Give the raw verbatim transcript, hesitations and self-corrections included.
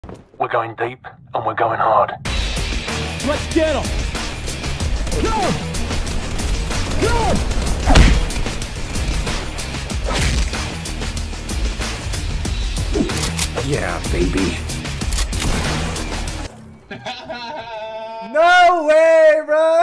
We're going deep, and we're going hard. Let's get him! Go! Go! Yeah, baby. No way, bro!